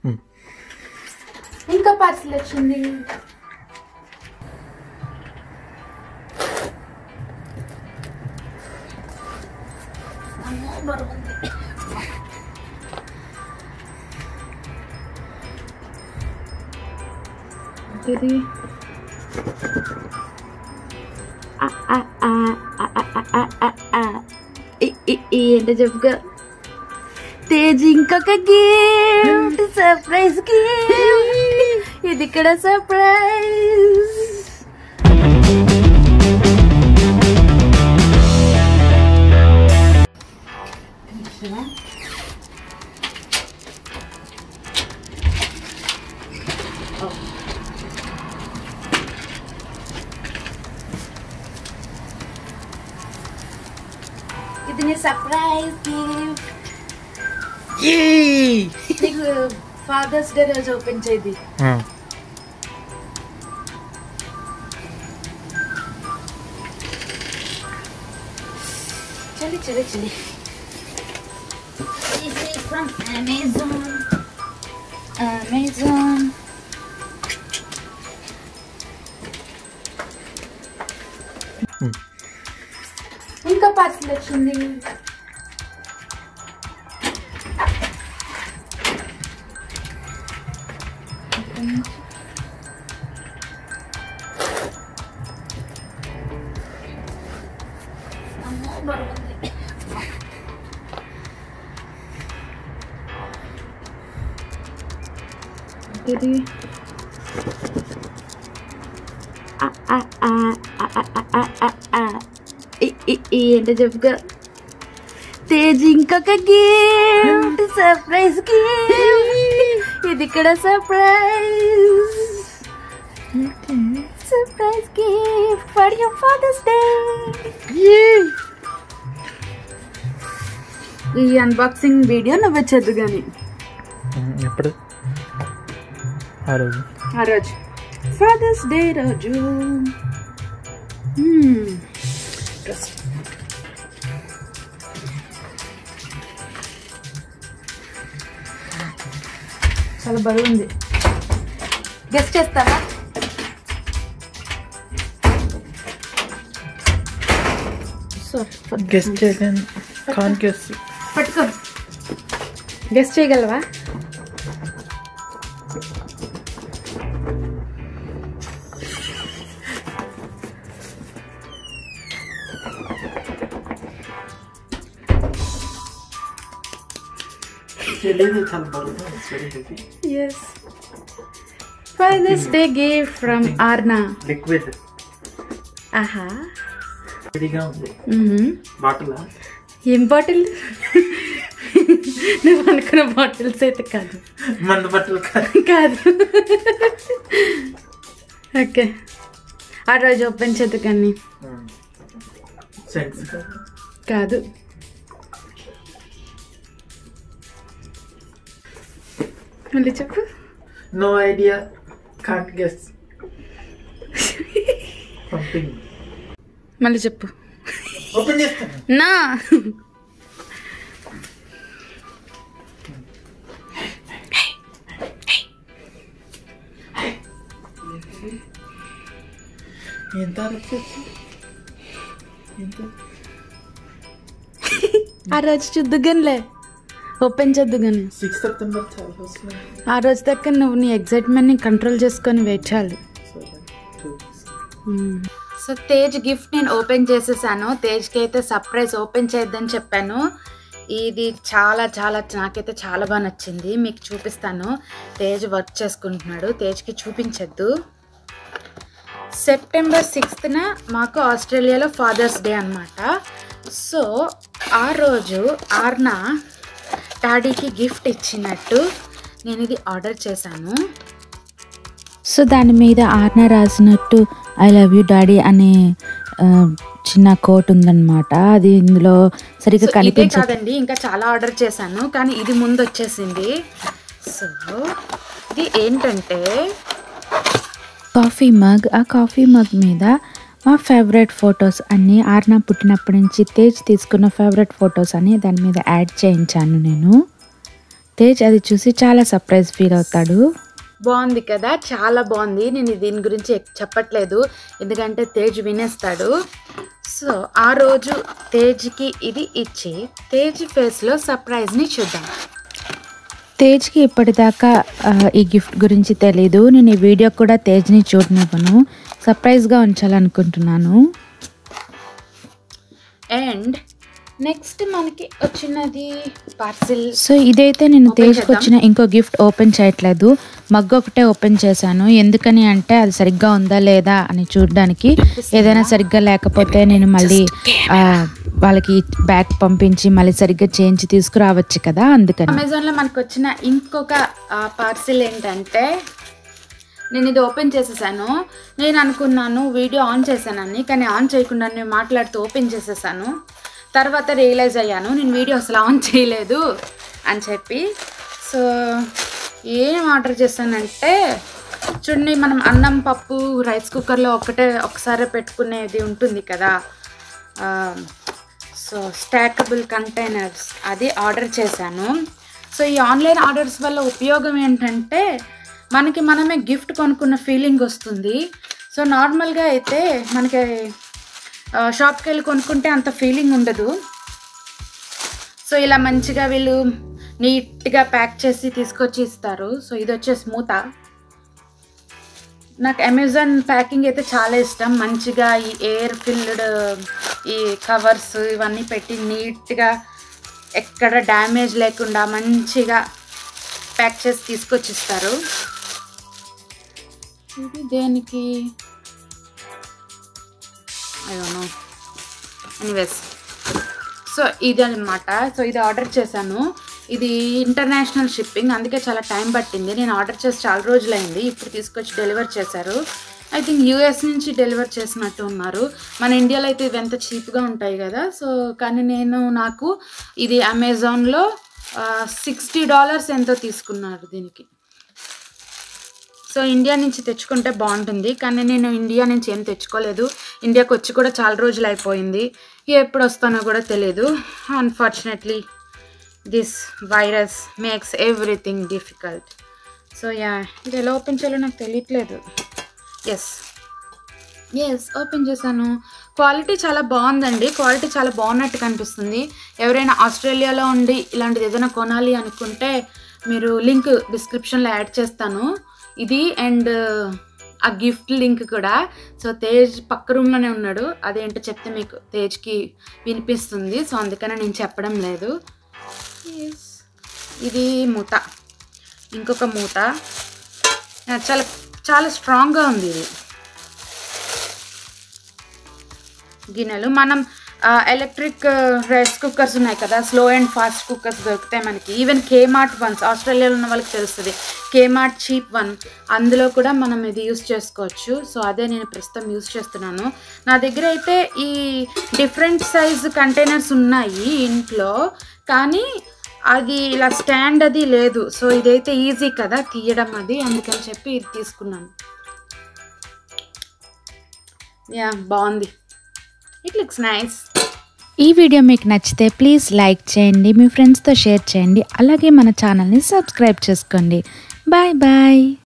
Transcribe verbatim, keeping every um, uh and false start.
ఇంకా పార్సల్ వచ్చింది. ఇది ఏంటో చెప్పుకో. తేజ్ ఇంకొక గిఫ్ట్, సర్ప్రైజ్ గిఫ్ట్. ఇది ఇక్కడ సర్ప్రైజ్. ఇది నీ సర్ప్రైజ్ గిఫ్ట్. నీకు ఫాదర్స్ డే రోజు ఓపెన్ చేది. చలి చలి చలి. This is from Amazon. Amazon. ఇంకా పార్సల్ వచ్చింది. ఇది ఏంటో చెప్పుకో. తేజ్ ఇంకొక గిఫ్ట్, సర్ప్రైజ్ గిఫ్ట్. ఇది ఇక్కడ surprise. Surprise gift for your Father's Day. ఈ అన్బాక్సింగ్ వీడియో నువ్వు వచ్చేద్దు కానీ ఎప్పుడు ఆ రోజు ఆ రోజు ఫాదర్స్ డే రోజు. చాలా బరువు ఉంది. గెస్ట్ చేస్తావా? గెస్ట్ చేయలేను. Can't guess. పట్టుకో. గెస్ట్ చేయగలవా? Yes. Father's Day gift from Arna. Liquid. Aha. విడిగా ఉంది. బాటిల్. ఏం బాటిల్? నువ్వు అనుకున్న బాటిల్స్ అయితే కాదు. మందు బాటిల్ కాదు. ఓకే, ఆ రోజు ఓపెన్ చేద్దు కానీ కాదు. మళ్ళీ చెప్పు. No idea, can't guess. Something. మళ్ళీ చెప్పు. ఓపెన్ చేస్తాను నా. ఎంత ఆ రోజు చూద్దు గానిలే, ఓపెన్ చేద్దు కానీ. సిక్స్ సెప్టెంబర్ ఆ రోజు దగ్గర నువ్వు నీ ఎగ్జైట్మెంట్ని కంట్రోల్ చేసుకొని వెయిట్ చేయాలి. సో తేజ్ గిఫ్ట్ నేను ఓపెన్ చేసేసాను. తేజ్కి అయితే సర్ప్రైజ్ ఓపెన్ చేద్దని చెప్పాను. ఇది చాలా చాలా నాకైతే చాలా బాగా నచ్చింది. మీకు చూపిస్తాను. తేజ్ వర్క్ చేసుకుంటున్నాడు, తేజ్కి చూపించద్దు. సెప్టెంబర్ సిక్స్త్న మాకు ఆస్ట్రేలియాలో ఫాదర్స్ డే అనమాట. సో ఆ రోజు ఆర్నా డాడీకి గిఫ్ట్ ఇచ్చినట్టు నేను ఇది ఆర్డర్ చేశాను. సో దాని మీద ఆర్నా రాసినట్టు ఐ లవ్ యూ డాడీ అనే చిన్న కోట్ ఉందన్నమాట. అది ఇందులో సరిగ్గా కనిపించదండి. ఇంకా చాలా ఆర్డర్ చేశాను కానీ ఇది ముందు వచ్చేసింది. సో ఇది ఏంటంటే కాఫీ మగ్. ఆ కాఫీ మగ్ మీద మా ఫేవరెట్ ఫొటోస్ అన్నీ, ఆర్నా పుట్టినప్పటి నుంచి తేజ్ తీసుకున్న ఫేవరెట్ ఫొటోస్ అన్నీ దాని మీద యాడ్ చేయించాను నేను. తేజ్ అది చూసి చాలా సర్ప్రైజ్ ఫీల్ అవుతాడు. బాగుంది కదా, చాలా బాగుంది. నేను దీని గురించి చెప్పట్లేదు ఎందుకంటే తేజ్ వినేస్తాడు. సో ఆ రోజు తేజ్కి ఇది ఇచ్చి తేజ్ ఫేస్లో సర్ప్రైజ్ని చూద్దాం. తేజ్కి ఇప్పటిదాకా ఈ గిఫ్ట్ గురించి తెలీదు. నేను ఈ వీడియో కూడా తేజ్ని చూడనివ్వను, సర్ప్రైజ్గా ఉంచాలనుకుంటున్నాను. అండ్ నెక్స్ట్ మనకి వచ్చినది పార్సిల్. సో ఇదైతే నేను తేజ్కి వచ్చిన ఇంకో గిఫ్ట్ ఓపెన్ చేయట్లేదు, మగ్గు ఒకటే ఓపెన్ చేశాను. ఎందుకని అంటే అది సరిగ్గా ఉందా లేదా అని చూడడానికి. ఏదైనా సరిగ్గా లేకపోతే నేను మళ్ళీ వాళ్ళకి బ్యాగ్ పంపించి మళ్ళీ సరిగ్గా చేయించి తీసుకురావచ్చు కదా, అందుకని. అమెజాన్లో మనకు వచ్చిన ఇంకొక పార్సిల్ ఏంటంటే నేను ఇది ఓపెన్ చేసేసాను. నేను అనుకున్నాను వీడియో ఆన్ చేశానని, కానీ ఆన్ చేయకుండా నేను మాట్లాడుతూ ఓపెన్ చేసేసాను. తర్వాత రియలైజ్ అయ్యాను నేను వీడియో అసలు ఆన్ చేయలేదు అని చెప్పి. సో ఏం ఆర్డర్ చేశానంటే చూడండి, మనం అన్నం పప్పు రైస్ కుక్కర్లో ఒకటే ఒకసారి పెట్టుకునేది ఉంటుంది కదా, సో స్టాకబుల్ కంటైనర్స్ అది ఆర్డర్ చేశాను. సో ఈ ఆన్లైన్ ఆర్డర్స్ వల్ల ఉపయోగం ఏంటంటే మనకి మనమే గిఫ్ట్ కొనుక్కున్న ఫీలింగ్ వస్తుంది. సో నార్మల్గా అయితే మనకి షాప్కి వెళ్ళి కొనుక్కుంటే అంత ఫీలింగ్ ఉండదు. సో ఇలా మంచిగా వీళ్ళు నీట్గా ప్యాక్ చేసి తీసుకొచ్చి ఇస్తారు. సో ఇది వచ్చేసి మూత. నాకు అమెజాన్ ప్యాకింగ్ అయితే చాలా ఇష్టం. మంచిగా ఈ ఎయిర్ ఫిల్డ్ ఈ కవర్స్ ఇవన్నీ పెట్టి నీట్గా ఎక్కడ డ్యామేజ్ లేకుండా మంచిగా ప్యాక్ చేసి తీసుకొచ్చి ఇస్తారు. ఇది దేనికి I don't know, anyways. So ఇది అనమాట. సో ఇది ఆర్డర్ చేశాను. ఇది ఇంటర్నేషనల్ షిప్పింగ్, అందుకే చాలా టైం పట్టింది. నేను ఆర్డర్ చేసి చాలా రోజులైంది, ఇప్పుడు తీసుకొచ్చి డెలివర్ చేశారు. ఐ థింక్ యూఎస్ నుంచి డెలివర్ చేసినట్టు ఉన్నారు. మన ఇండియాలో అయితే ఇవి ఎంత చీప్గా ఉంటాయి కదా. సో కానీ నేను నాకు ఇది అమెజాన్లో సిక్స్టీ డాలర్స్ ఎంతో తీసుకున్నారు దీనికి. సో ఇండియా నుంచి తెచ్చుకుంటే బాగుంటుంది, కానీ నేను ఇండియా నుంచి ఏం తెచ్చుకోలేదు. ఇండియాకి వచ్చి కూడా చాలా రోజులు అయిపోయింది, ఎప్పుడు వస్తానో కూడా తెలియదు. Unfortunately this virus makes everything difficult. So yeah, ఇది ఎలా ఓపెన్ చేయాలో నాకు తెలియట్లేదు. ఎస్ ఎస్ ఓపెన్ చేశాను. క్వాలిటీ చాలా బాగుందండి, క్వాలిటీ చాలా బాగున్నట్టు కనిపిస్తుంది. ఎవరైనా ఆస్ట్రేలియాలో ఉండి ఇలాంటిది ఏదైనా కొనాలి అనుకుంటే మీరు లింక్ డిస్క్రిప్షన్లో యాడ్ చేస్తాను, ఇది అండ్ ఆ గిఫ్ట్ లింక్ కూడా. సో తేజ్ పక్క రూమ్లోనే ఉన్నాడు, అదేంటో చెప్తే మీకు తేజ్కి వినిపిస్తుంది. సో అందుకనే నేను చెప్పడం లేదు. ఇది మూత, ఇంకొక మూత చాలా చాలా స్ట్రాంగ్గా ఉంది. ఇది గిన్నెలు మనం ఎలక్ట్రిక్ రైస్ కుక్కర్స్ ఉన్నాయి కదా, స్లో అండ్ ఫాస్ట్ కుక్కర్స్ దొరుకుతాయి మనకి. ఈవెన్ కేమార్ట్ వన్స్, ఆస్ట్రేలియాలో ఉన్న వాళ్ళకి తెలుస్తుంది, కేమార్ట్ చీప్ వన్, అందులో కూడా మనం ఇది యూస్ చేసుకోవచ్చు. సో అదే నేను ప్రస్తుతం యూస్ చేస్తున్నాను. నా దగ్గర అయితే ఈ డిఫరెంట్ సైజ్ కంటైనర్స్ ఉన్నాయి ఇంట్లో, కానీ అది ఇలా స్టాండ్ అది లేదు. సో ఇదైతే ఈజీ కదా తీయడం అది, అందుకని చెప్పి ఇది తీసుకున్నాను. యా బాగుంది, ఇట్ లుక్స్ నైస్. ఈ వీడియో మీకు నచ్చితే ప్లీజ్ లైక్ చేయండి, మీ ఫ్రెండ్స్తో షేర్ చేయండి, అలాగే మన ఛానల్ని సబ్స్క్రైబ్ చేసుకోండి. Bye bye.